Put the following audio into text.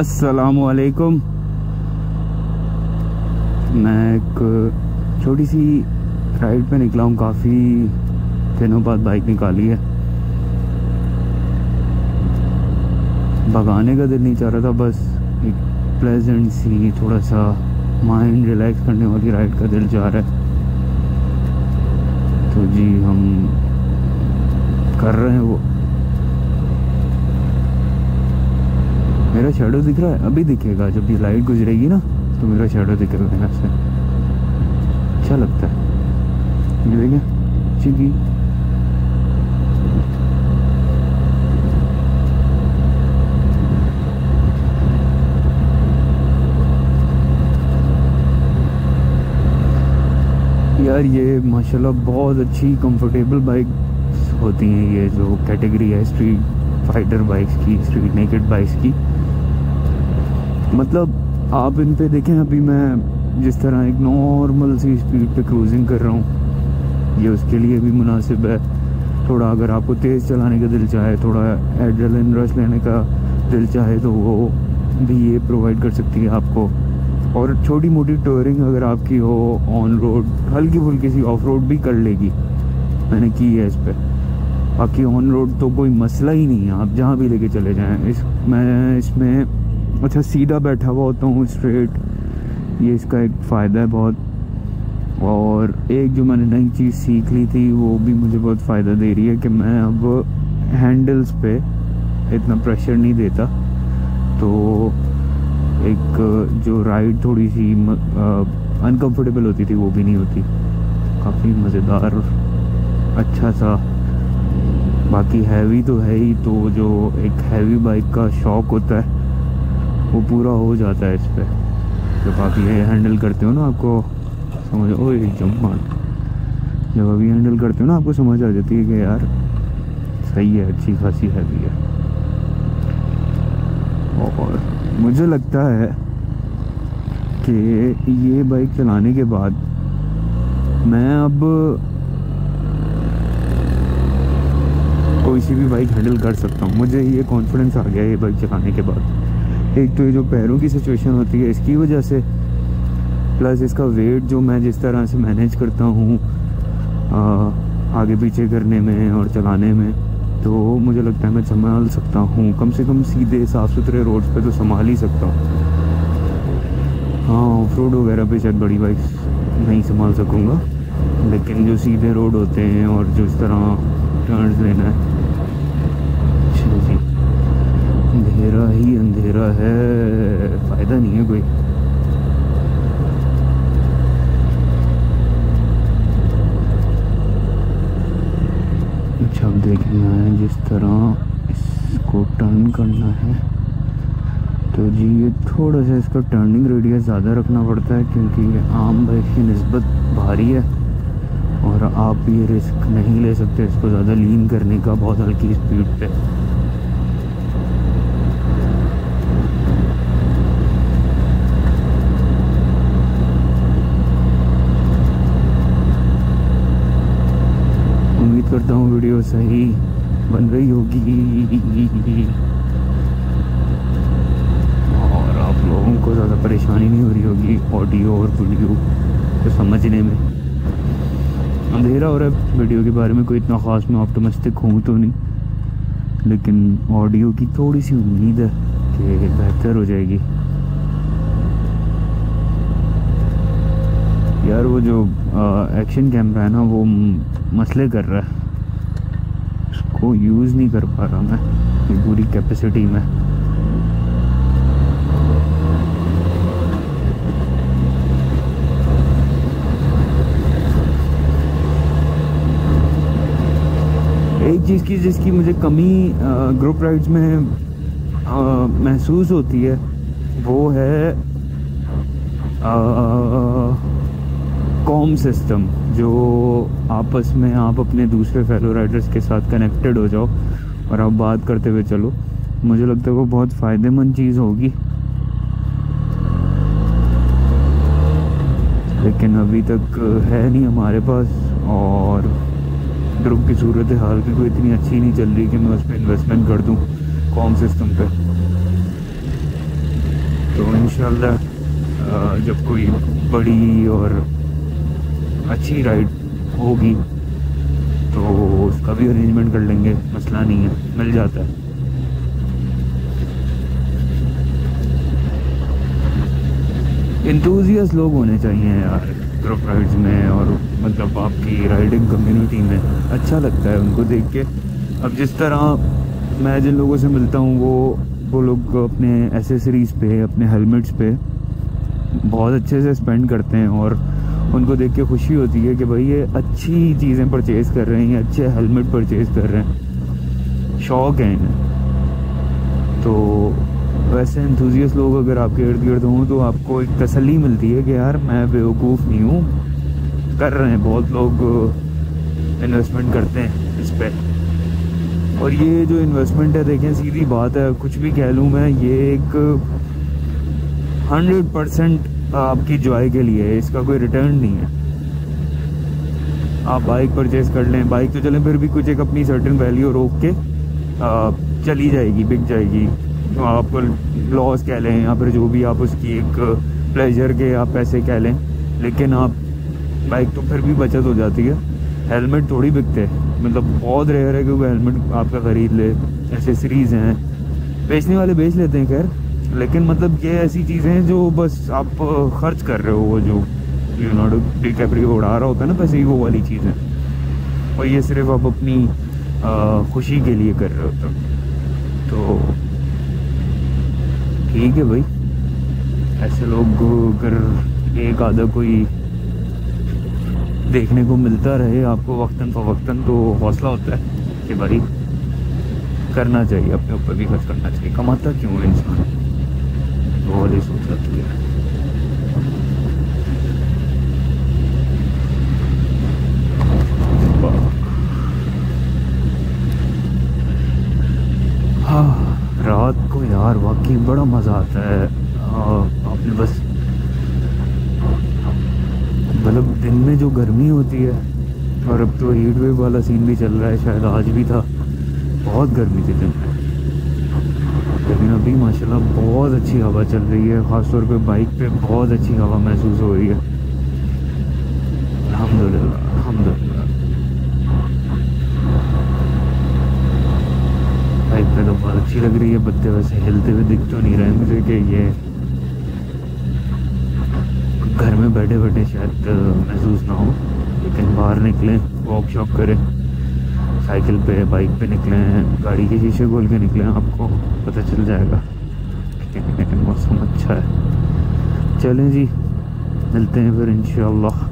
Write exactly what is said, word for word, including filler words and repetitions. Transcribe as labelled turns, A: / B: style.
A: अस्सलामुअलैकुम। मैं एक छोटी सी राइड पे निकला हूँ। काफ़ी दिनों बाद बाइक निकाली है। भगाने का दिल नहीं चाह रहा था, बस एक प्लेजेंट सी थोड़ा सा माइंड रिलैक्स करने वाली राइड का दिल चाह रहा है। तो जी हम कर रहे हैं वो। मेरा शैडो दिख रहा है, अभी दिखेगा जब ये लाइट गुजरेगी ना, तो मेरा शैडो दिखेगा यहाँ से। अच्छा लगता है ये देखें चिकी। यार ये माशाल्लाह बहुत अच्छी कंफर्टेबल बाइक होती हैं। ये जो कैटेगरी है स्ट्रीट फाइटर बाइक्स की, स्ट्रीट नेकेड बाइक्स की, मतलब आप इन पे देखें। अभी मैं जिस तरह एक नॉर्मल सी स्पीड पे क्रूजिंग कर रहा हूँ, ये उसके लिए भी मुनासिब है। थोड़ा अगर आपको तेज़ चलाने का दिल चाहे, थोड़ा एड्रेनलिन रश लेने का दिल चाहे, तो वो भी ये प्रोवाइड कर सकती है आपको। और छोटी मोटी टूरिंग अगर आपकी हो ऑन रोड, हल्की फुल्की सी ऑफ रोड भी कर लेगी। मैंने की है इस पर। बाकी ऑन रोड तो कोई मसला ही नहीं है, आप जहाँ भी लेके चले जाएं। इस मैं इसमें अच्छा सीधा बैठा हुआ होता हूँ स्ट्रेट, ये इसका एक फ़ायदा है बहुत। और एक जो मैंने नई चीज़ सीख ली थी वो भी मुझे बहुत फ़ायदा दे रही है कि मैं अब हैंडल्स पे इतना प्रेशर नहीं देता। तो एक जो राइड थोड़ी सी अनकंफर्टेबल होती थी वो भी नहीं होती। काफ़ी मज़ेदार अच्छा सा। बाकी हैवी तो है ही, तो जो एक हैवी बाइक का शौक़ होता है वो पूरा हो जाता है इस पर। जब आप ये हैंडल करते हो ना, आपको समझ ओ एक जंप मार जब अभी हैंडल करते हो ना, आपको समझ आ जाती है कि यार सही है, अच्छी खासी हैवी है। और मुझे लगता है कि ये बाइक चलाने के बाद मैं अब कोई सी भी बाइक हैंडल कर सकता हूँ। मुझे ये कॉन्फिडेंस आ गया ये बाइक चलाने के बाद। एक तो ये जो पैरों की सिचुएशन होती है इसकी वजह से, प्लस इसका वेट जो मैं जिस तरह से मैनेज करता हूँ आगे पीछे करने में और चलाने में, तो मुझे लगता है मैं संभाल सकता हूँ। कम से कम सीधे साफ़ सुथरे रोड्स पे तो संभाल ही सकता हूँ। हाँ ऑफ रोड वगैरह पे शायद बड़ी बाइक नहीं संभाल सकूँगा, लेकिन जो सीधे रोड होते हैं और जो इस तरह टर्न्स लेना है, जी अंधेरा ही अंधेरा है, फ़ायदा नहीं है कोई। अच्छा अब देखना है जिस तरह इसको टर्न करना है, तो जी ये थोड़ा सा इसका टर्निंग रेडियस ज़्यादा रखना पड़ता है, क्योंकि आम बाइक की निस्बत भारी है और आप ये रिस्क नहीं ले सकते इसको ज़्यादा लीन करने का बहुत हल्की स्पीड पे। उम्मीद करता हूँ वीडियो सही बन रही होगी और आप लोगों को ज़्यादा परेशानी नहीं हो रही होगी ऑडियो और वीडियो को समझने में। अंधेरा हो रहा है, वीडियो के बारे में कोई इतना ख़ास मैं ऑप्टिमिस्टिक हूँ तो नहीं, लेकिन ऑडियो की थोड़ी सी उम्मीद है कि बेहतर हो जाएगी। यार वो जो आ, एक्शन कैमरा है ना, वो मसले कर रहा है, उसको यूज़ नहीं कर पा रहा मैं पूरी कैपेसिटी में। एक चीज़ की जिसकी मुझे कमी ग्रुप राइड्स में महसूस होती है वो है कॉम सिस्टम। जो आपस में आप अपने दूसरे फेलो राइडर्स के साथ कनेक्टेड हो जाओ और आप बात करते हुए चलो, मुझे लगता है वो बहुत फ़ायदेमंद चीज़ होगी। लेकिन अभी तक है नहीं हमारे पास, और ग्रुप की सूरत हाल भी कोई इतनी अच्छी नहीं चल रही कि मैं उस पर इन्वेस्टमेंट कर दूँ कॉम सिस्टम पे। तो इंशाल्लाह जब कोई बड़ी और अच्छी राइड होगी तो उसका भी अरेंजमेंट कर लेंगे, मसला नहीं है, मिल जाता है। इंथुजियस्ट लोग होने चाहिए यार ग्रुप राइड्स में, और मतलब आपकी राइडिंग कम्युनिटी में अच्छा लगता है उनको देख के। अब जिस तरह मैं जिन लोगों से मिलता हूँ वो वो लोग अपने एसेसरीज़ पे, अपने हेलमेट्स पे बहुत अच्छे से स्पेंड करते हैं, और उनको देख के खुशी होती है कि भाई ये अच्छी चीज़ें परचेज़ कर रहे हैं, ये अच्छे हेलमेट परचेज़ कर रहे हैं, शौक़ है इन्हें। तो वैसे एंथुजियस्ट लोग अगर आपके इर्द गिर्द हों तो आपको एक तसल्ली मिलती है कि यार मैं बेवकूफ़ नहीं हूँ, कर रहे हैं, बहुत लोग इन्वेस्टमेंट करते हैं इस पे। और ये जो इन्वेस्टमेंट है, देखें सीधी बात है, कुछ भी कह लूँ मैं, ये एक हंड्रेड परसेंट आपकी जॉय के लिए है, इसका कोई रिटर्न नहीं है। आप बाइक परचेज कर लें, बाइक तो चलें फिर भी कुछ एक अपनी सर्टेन वैल्यू रोक के आ, चली जाएगी, बिक जाएगी, तो आप लॉस कह लें या फिर जो भी आप उसकी एक प्लेजर के आप पैसे कह लें, लेकिन आप बाइक तो फिर भी बचत हो जाती है। हेलमेट थोड़ी बिकते, मतलब बहुत रेयर है कि वो हेलमेट आपका ख़रीद ले। एसेसरीज़ हैं, बेचने वाले बेच लेते हैं खैर, लेकिन मतलब ये ऐसी चीज़ें हैं जो बस आप खर्च कर रहे हो, वो जो लियोनार्डो डिकैप्रियो उड़ा रहा होता है ना पैसे, वो वाली चीज़ें, और ये सिर्फ आप अपनी आ, खुशी के लिए कर रहे हो। तो ठीक है भाई, ऐसे लोग अगर एक आधा कोई देखने को मिलता रहे आपको वक्तन फ़वक्तन, तो हौसला होता है कि भाई करना चाहिए, अपने ऊपर भी खर्च करना चाहिए, कमाता क्यों है इंसान, वो वाली सोच आती है। हाँ, रात को यार वाकई बड़ा मज़ा आता है। आ, आपने बस मतलब दिन में जो गर्मी होती है, और अब तो हीट वेव वाला सीन भी चल रहा है, शायद आज भी था, बहुत गर्मी थी दिन में, लेकिन अभी माशाल्लाह बहुत अच्छी हवा चल रही है, ख़ासतौर पे बाइक पे बहुत अच्छी हवा महसूस हो रही है। अल्हम्दुलिल्लाह अल्हम्दुलिल्लाह। बाइक पे तो बहुत अच्छी लग रही है, बत्ते वैसे हिलते हुए दिख तो नहीं रहे मुझे कि ये घर में बैठे बैठे शायद महसूस ना हो, लेकिन बाहर निकलें, वॉक शॉक करें, साइकिल पे, बाइक पे निकलें, गाड़ी के शीशे खोल के निकलें, आपको पता चल जाएगा कि मौसम अच्छा है। चलें जी, मिलते हैं फिर इंशाअल्लाह।